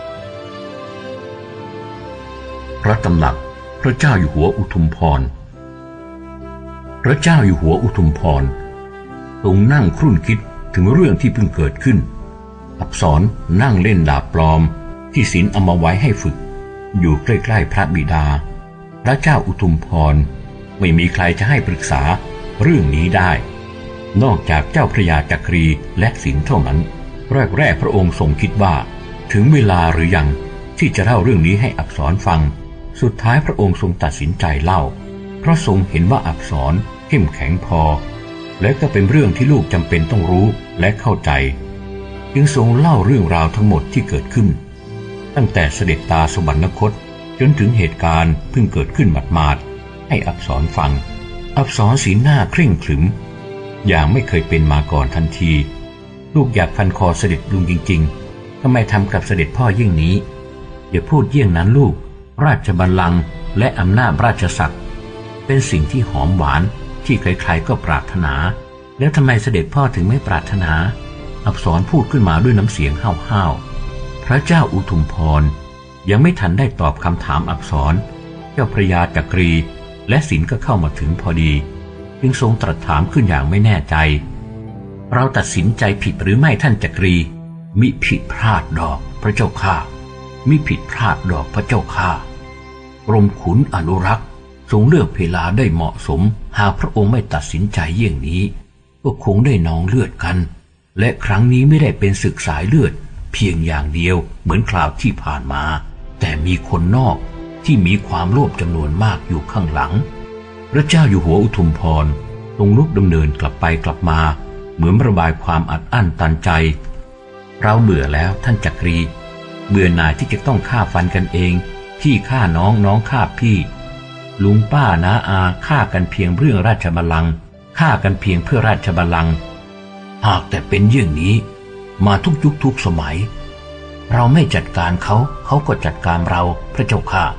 พระตำหนักพระเจ้าอยู่หัวอุทุมพรพระเจ้าอยู่หัวอุทุมพรทรงนั่งครุ่นคิดถึงเรื่องที่เพิ่งเกิดขึ้นอักษรนั่งเล่นดาบปลอมที่ศิลป์เอามาไว้ให้ฝึกอยู่ใกล้ๆพระบิดาพระเจ้าอุทุมพรไม่มีใครจะให้ปรึกษาเรื่องนี้ได้นอกจากเจ้าพระยาจักรีและศิลป์เท่านั้นแรกๆพระองค์ทรงคิดว่าถึงเวลาหรือยังที่จะเล่าเรื่องนี้ให้อักษรฟังสุดท้ายพระองค์ทรงตัดสินใจเล่าเพราะทรงเห็นว่าอักษรเข้มแข็งพอและก็เป็นเรื่องที่ลูกจำเป็นต้องรู้และเข้าใจจึงทรงเล่าเรื่องราวทั้งหมดที่เกิดขึ้นตั้งแต่เสด็จตาสวรรคตจนถึงเหตุการณ์เพิ่งเกิดขึ้นหมาดๆให้อักษรฟังอักษรสีหน้าเคร่งขรึมอย่างไม่เคยเป็นมาก่อนทันทีลูกอยากพันคอเสด็จลุงจริงๆทำไมทำกับเสด็จพ่อเยี่ยงนี้อย่าพูดเยี่ยงนั้นลูกราชบัลลังก์และอำนาจราชศักดิ์เป็นสิ่งที่หอมหวานที่ใครๆก็ปรารถนาแล้วทำไมเสด็จพ่อถึงไม่ปรารถนาอักษรพูดขึ้นมาด้วยน้ำเสียงห้าวๆพระเจ้าอุทุมพรยังไม่ทันได้ตอบคำถามอักษรเจ้าพระยาจักรีและศิลป์ก็เข้ามาถึงพอดีจึงทรงตรัสถามขึ้นอย่างไม่แน่ใจเราตัดสินใจผิดหรือไม่ท่านจักรีมิผิดพลาดดอกพระเจ้าข้ามิผิดพลาดดอกพระเจ้าข้ากรมขุนอนุรักษ์ทรงเลือกเวลาได้เหมาะสมหากพระองค์ไม่ตัดสินใจเยี่ยงนี้ก็คงได้นองเลือดกันและครั้งนี้ไม่ได้เป็นศึกสายเลือดเพียงอย่างเดียวเหมือนคราวที่ผ่านมาแต่มีคนนอกที่มีความโลภจำนวนมากอยู่ข้างหลังพระเจ้าอยู่หัวอุทุมพรทรงลุกดำเนินกลับไปกลับมาเหมือนระบายความอัดอั้นตันใจเราเบื่อแล้วท่านจักรีเบื่อหน่ายที่จะต้องฆ่าฟันกันเองพี่ฆ่าน้องน้องฆ่าพี่ลุงป้าน้าอาฆ่ากันเพียงเรื่องราชบัลลังก์ฆ่ากันเพียงเพื่อราชบัลลังก์หากแต่เป็นเยี่ยงนี้มาทุกยุคทุกสมัยเราไม่จัดการเขาเขาก็จัดการเราพระเจ้าข้า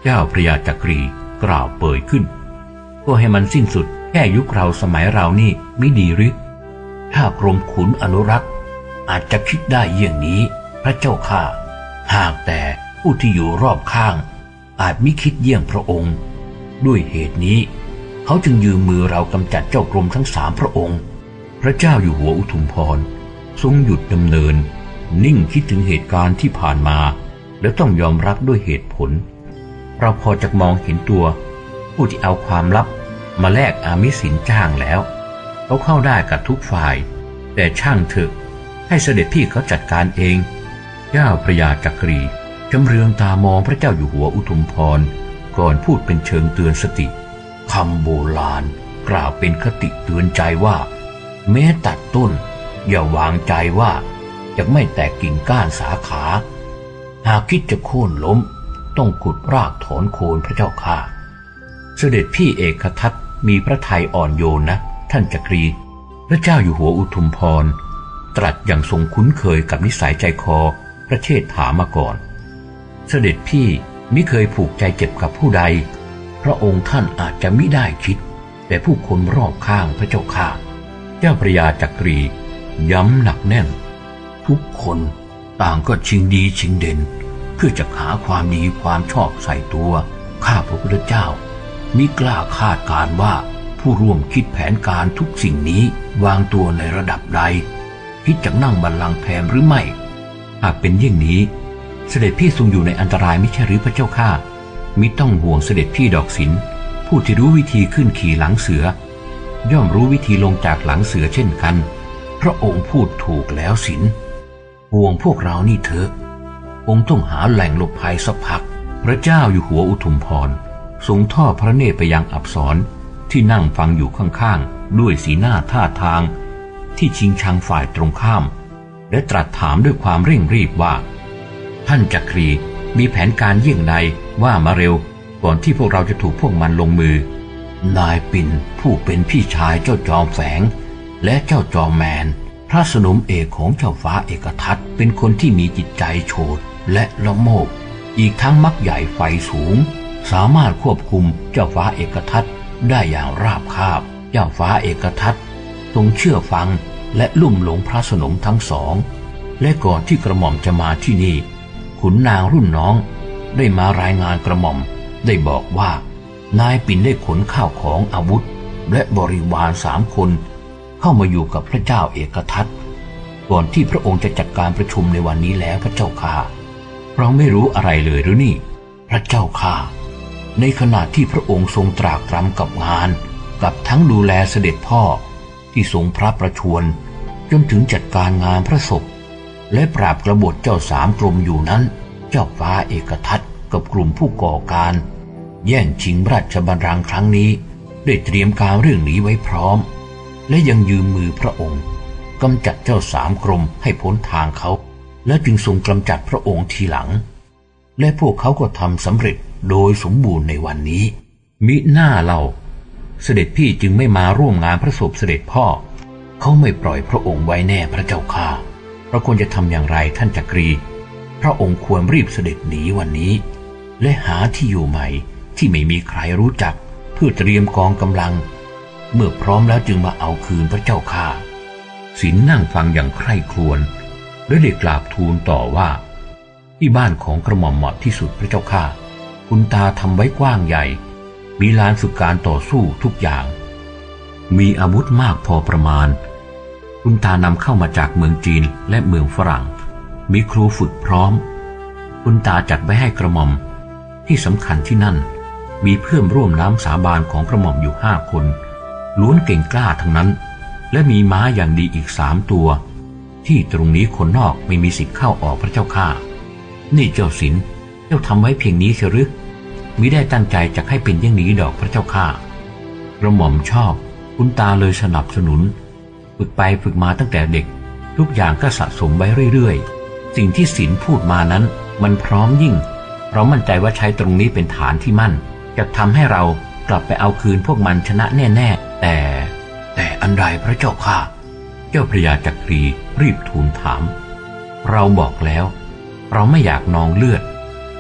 เจ้าพระยาจักรีกล่าวเปิดขึ้นก็ให้มันสิ้นสุดแค่ยุคเราสมัยเรานี่มิดีหรือถ้ากรมขุนอนุรักษ์อาจจะคิดได้เยี่ยงนี้พระเจ้าข้าหากแต่ผู้ที่อยู่รอบข้างอาจมิคิดเยี่ยงพระองค์ด้วยเหตุนี้เขาจึงยืมมือเรากำจัดเจ้ากรมทั้งสามพระองค์พระเจ้าอยู่หัวอุทุมพรทรงหยุดดำเนินนิ่งคิดถึงเหตุการณ์ที่ผ่านมาแล้วต้องยอมรับด้วยเหตุผลเราพอจะมองเห็นตัวผู้ที่เอาความลับมาแลกอามิสินจ้างแล้วเขาเข้าได้กับทุกฝ่ายแต่ช่างเถอะให้เสด็จพี่เขาจัดการเองเจ้าพระยาจักรีจำเรืองตามองพระเจ้าอยู่หัวอุทุมพรก่อนพูดเป็นเชิงเตือนสติคำโบราณกล่าวเป็นคติเตือนใจว่าแม้ตัดต้นอย่าวางใจว่าจะไม่แตกกิ่งก้านสาขาหากคิดจะโค่นล้มต้องขุดรากถอนโคนพระเจ้าข้าเสด็จพี่เอกทัตมีพระทัยอ่อนโยนนะท่านจักรีพระเจ้าอยู่หัวอุทุมพรตรัสอย่างทรงคุ้นเคยกับนิสัยใจคอพระเชษฐามาก่อนเสด็จพี่มิเคยผูกใจเจ็บกับผู้ใดพระองค์ท่านอาจจะมิได้คิดแต่ผู้คนรอบข้างพระเจ้าข้าเจ้าพระยาจักรีย้ำหนักแน่นทุกคนต่างก็ชิงดีชิงเด่นเพื่อจะหาความดีความชอบใส่ตัวข้าพระพุทธเจ้ามิกล้าคาดการว่าผู้ร่วมคิดแผนการทุกสิ่งนี้วางตัวในระดับใดคิดจะนั่งบัลลังก์แทนหรือไม่หากเป็นเยี่ยงนี้เสด็จพี่ทรงอยู่ในอันตรายไม่ใช่หรือพระเจ้าข้ามิต้องห่วงเสด็จพี่ดอกสินผู้ที่รู้วิธีขึ้นขี่หลังเสือย่อมรู้วิธีลงจากหลังเสือเช่นกันพระองค์พูดถูกแล้วสินห่วงพวกเรานี่เถอะองค์ต้องหาแหล่งหลบภัยสักพักพระเจ้าอยู่หัวอุทุมพรทรงทอดพระเนตรไปยังอับสรที่นั่งฟังอยู่ข้างๆด้วยสีหน้าท่าทางที่ชิงชังฝ่ายตรงข้ามและตรัสถามด้วยความเร่งรีบว่าท่านจักรีมีแผนการเยี่ยงใดว่ามาเร็วก่อนที่พวกเราจะถูกพวกมันลงมือนายปิ่นผู้เป็นพี่ชายเจ้าจอมแฝงและเจ้าจอมแมนพระสนมเอกของเจ้าฟ้าเอกทัตเป็นคนที่มีจิตใจโฉดและละโมบอีกทั้งมักใหญ่ไฟสูงสามารถควบคุมเจ้าฟ้าเอกทัตได้อย่างราบคาบเจ้าฟ้าเอกทัตทรงเชื่อฟังและลุ่มหลงพระสนมทั้งสองและก่อนที่กระหม่อมจะมาที่นี่ขุนนางรุ่นน้องได้มารายงานกระหม่อมได้บอกว่านายปิ่นได้ขนข้าวของอาวุธและบริวารสามคนเข้ามาอยู่กับพระเจ้าเอกทัตก่อนที่พระองค์จะจัดการประชุมในวันนี้แล้วพระเจ้าข้าเราไม่รู้อะไรเลยหรือนี่พระเจ้าข้าในขณะที่พระองค์ทรงตรากตรำกับงานกับทั้งดูแลเสด็จพ่อที่ทรงพระประชวรจนถึงจัดการงานพระศพและปราบกบฏเจ้าสามกรมอยู่นั้นเจ้าฟ้าเอกทัตกับกลุ่มผู้ก่อการแย่งชิงราชบัลลังก์ครั้งนี้ได้เตรียมการเรื่องนี้ไว้พร้อมและยังยืมมือพระองค์กำจัดเจ้าสามกรมให้พ้นทางเขาและจึงทรงกำจัดพระองค์ทีหลังและพวกเขาก็ทำสำเร็จโดยสมบูรณ์ในวันนี้มิหน้าเราเสด็จพี่จึงไม่มาร่วมงานพระศพเสด็จพ่อเขาไม่ปล่อยพระองค์ไว้แน่พระเจ้าข้าเราควรจะทำอย่างไรท่านจักรีพระองค์ควรรีบเสด็จหนีวันนี้และหาที่อยู่ใหม่ที่ไม่มีใครรู้จักเพื่อเตรียมกองกำลังเมื่อพร้อมแล้วจึงมาเอาคืนพระเจ้าข้าศิลป์นั่งฟังอย่างใคร่ครวญและได้กราบทูลต่อว่าที่บ้านของกระหม่อมเหมาะที่สุดพระเจ้าข้าคุณตาทำไว้กว้างใหญ่มีลานฝึกการต่อสู้ทุกอย่างมีอาวุธมากพอประมาณคุณตานำเข้ามาจากเมืองจีนและเมืองฝรั่งมีครูฝึกพร้อมคุณตาจัดไว้ให้กระหม่อมที่สำคัญที่นั่นมีเพื่อนร่วมน้ำสาบานของกระหม่อมอยู่ห้าคนล้วนเก่งกล้าทั้งนั้นและมีม้าอย่างดีอีกสามตัวที่ตรงนี้คนนอกไม่มีสิทธิ์เข้าออกพระเจ้าข้านี่เจ้าศิลป์เจ้าทำไว้เพียงนี้เฉหรือมิได้ตั้งใจจะให้เป็นอย่างนี้ดอกพระเจ้าข้ากระหม่อมชอบคุณตาเลยสนับสนุนฝึกไปฝึกมาตั้งแต่เด็กทุกอย่างก็สะสมไว้เรื่อยๆสิ่งที่ศิลป์พูดมานั้นมันพร้อมยิ่งเรามั่นใจว่าใช้ตรงนี้เป็นฐานที่มั่นจะทำให้เรากลับไปเอาคืนพวกมันชนะแน่ๆแต่แต่อันใดพระเจ้าข้าเจ้าพระยาจักรีรีบทูลถามเราบอกแล้วเราไม่อยากนองเลือด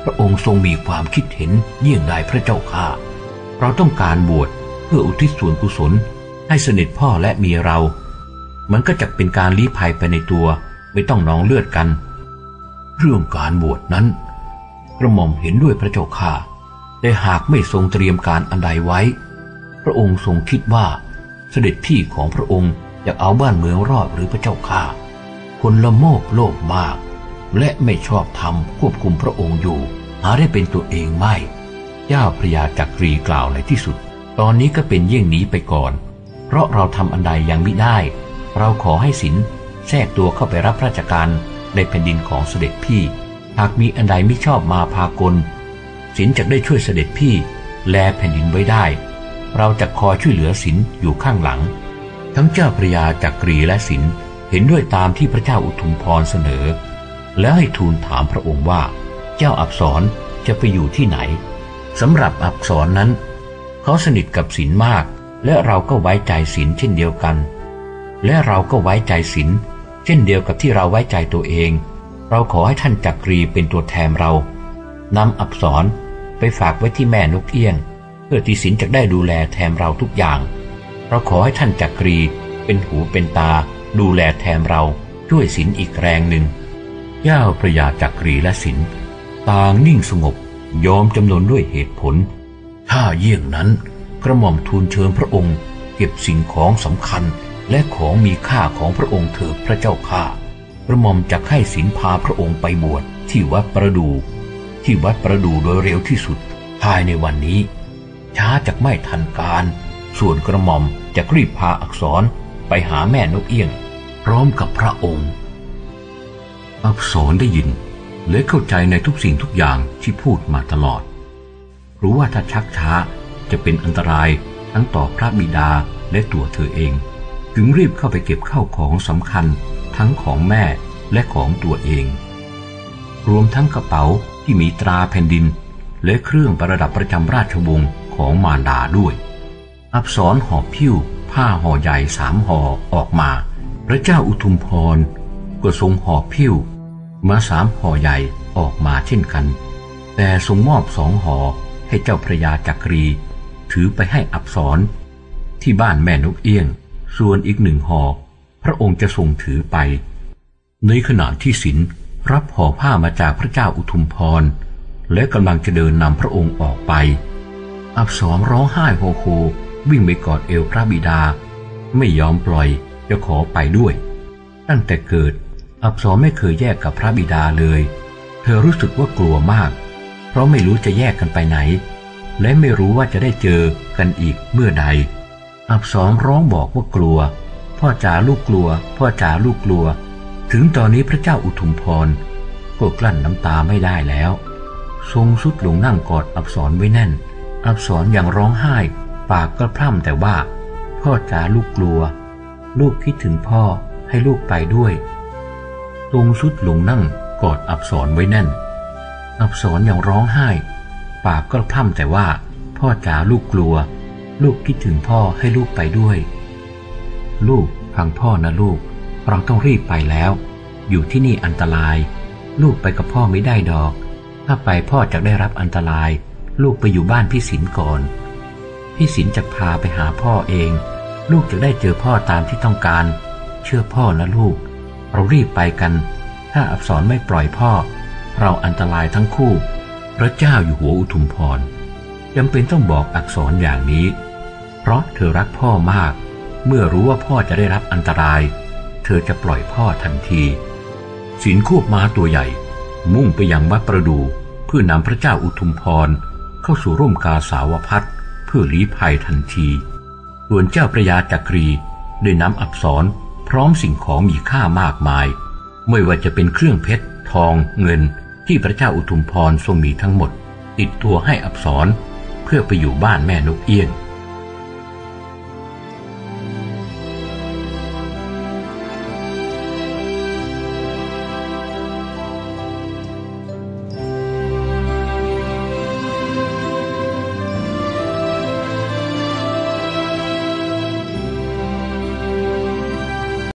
พระองค์ทรงมีความคิดเห็นเยี่ยงใดพระเจ้าข้าเราต้องการบวชเพื่ออุทิศส่วนกุศลให้เสด็จพ่อและเมียเรามันก็จะเป็นการลี้ภัยไปในตัวไม่ต้องนองเลือดกันเรื่องการบวชนั้นกระหม่อมเห็นด้วยพระเจ้าข้าแต่หากไม่ทรงเตรียมการอันใดไว้พระองค์ทรงคิดว่าเสด็จพี่ของพระองค์อยากเอาบ้านเมืองรอดหรือพระเจ้าข้าคนละโมบโลภมากและไม่ชอบธรรมควบคุมพระองค์อยู่หาได้เป็นตัวเองไม่เจ้าพระยาจักรีกล่าวในที่สุดตอนนี้ก็เป็นเยี่ยงนี้ไปก่อนเพราะเราทำอันใดยังมิได้เราขอให้ศิลป์แทรกตัวเข้าไปรับราชการในแผ่นดินของเสด็จพี่หากมีอันใดไม่ชอบมาพากลศิลป์จะได้ช่วยเสด็จพี่แลแผ่นดินไว้ได้เราจะคอยช่วยเหลือศิลป์อยู่ข้างหลังทั้งเจ้าพระยาจักรีและศิลป์เห็นด้วยตามที่พระเจ้าอุทุมพรเสนอแล้วให้ทูลถามพระองค์ว่าเจ้าอักษรจะไปอยู่ที่ไหนสำหรับอักษรนั้นเขาสนิทกับศิลป์มากและเราก็ไว้ใจศิลป์เช่นเดียวกันและเราก็ไว้ใจศิลป์เช่นเดียวกับที่เราไว้ใจตัวเองเราขอให้ท่านจักรีเป็นตัวแทนเรานำอักษรไปฝากไว้ที่แม่นกเอี้ยงเพื่อที่ศิลป์จะได้ดูแลแทนเราทุกอย่างเราขอให้ท่านจักรีเป็นหูเป็นตาดูแลแทนเราช่วยศิลป์อีกแรงหนึ่งเจ้าพระยาจักรีและศิลป์ต่างนิ่งสงบยอมจำนนด้วยเหตุผลถ้าเยี่ยงนั้นกระหม่อมทูลเชิญพระองค์เก็บสิ่งของสำคัญและของมีค่าของพระองค์เถิดพระเจ้าข้ากระหม่อมจะให้ศิลป์พาพระองค์ไปบวชที่วัดประดู่ที่วัดประดู่โดยเร็วที่สุดภายในวันนี้ช้าจักไม่ทันการส่วนกระหม่อมจะรีบพาอักษรไปหาแม่นกเอี้ยงพร้อมกับพระองค์อักษรได้ยินและเข้าใจในทุกสิ่งทุกอย่างที่พูดมาตลอดรู้ว่าถ้าชักช้าจะเป็นอันตรายทั้งต่อพระบิดาและตัวเธอเองจึงรีบเข้าไปเก็บข้าวของสำคัญทั้งของแม่และของตัวเองรวมทั้งกระเป๋าที่มีตราแผ่นดินและเครื่องประดับประจำราชวงศ์ของมารดาด้วยอักษรหอบพิ้วผ้าห่อใหญ่สามห่อออกมาพระเจ้าอุทุมพรก็ทรงหอบพิ้วมาสามห่อใหญ่ออกมาเช่นกันแต่ทรงมอบสองห่อให้เจ้าพระยาจักรีถือไปให้อักษรที่บ้านแม่นกเอี้ยงส่วนอีกหนึ่งห่อพระองค์จะทรงถือไปในขณะที่ศิลป์รับห่อผ้ามาจากพระเจ้าอุทุมพรและกำลังจะเดินนำพระองค์ออกไปอักษรร้องไห้โฮโฮวิ่งไปกอดเอวพระบิดาไม่ยอมปล่อยจะขอไปด้วยตั้งแต่เกิดอักษรไม่เคยแยกกับพระบิดาเลยเธอรู้สึกว่ากลัวมากเพราะไม่รู้จะแยกกันไปไหนและไม่รู้ว่าจะได้เจอกันอีกเมื่อใดอักษรร้องบอกว่ากลัวพ่อจ๋าลูกกลัวพ่อจ๋าลูกกลัวถึงตอนนี้พระเจ้าอุทุมพรก็กลั้นน้ำตาไม่ได้แล้วทรงสุดลงนั่งกอดอักษรไว้แน่นอักษรยังร้องไห้ปากก็พร่ำแต่ว่าพ่อจ๋าลูกกลัวลูกคิดถึงพ่อให้ลูกไปด้วยทรงสุดลงนั่งกอดอักษรไว้แน่นอักษรยังร้องไห้ปากก็พร่ำแต่ว่าพ่อจ๋าลูกกลัวลูกคิดถึงพ่อให้ลูกไปด้วยลูกฟังพ่อนะลูกเราต้องรีบไปแล้วอยู่ที่นี่อันตรายลูกไปกับพ่อไม่ได้ดอกถ้าไปพ่อจะได้รับอันตรายลูกไปอยู่บ้านพี่ศิลป์ก่อนพี่ศิลป์จะพาไปหาพ่อเองลูกจะได้เจอพ่อตามที่ต้องการเชื่อพ่อนะลูกเรารีบไปกันถ้าอักษรไม่ปล่อยพ่อเราอันตรายทั้งคู่พระเจ้าอยู่หัวอุทุมพรจำเป็นต้องบอกอักษรอย่างนี้เพราะเธอรักพ่อมากเมื่อรู้ว่าพ่อจะได้รับอันตรายเธอจะปล่อยพ่อทันทีศิลป์ควบม้าตัวใหญ่มุ่งไปยังวัดประดู่เพื่อนำพระเจ้าอุทุมพรเข้าสู่ร่มกาสาวพัสต์เพื่อลี้ภัยทันทีส่วนเจ้าพระยาจักรีได้นำอักษรพร้อมสิ่งของมีค่ามากมายไม่ว่าจะเป็นเครื่องเพชรทองเงินที่พระเจ้าอุทุมพรทรงมีทั้งหมดติดตัวให้อักษรเพื่อไปอยู่บ้านแม่นกเอี้ยง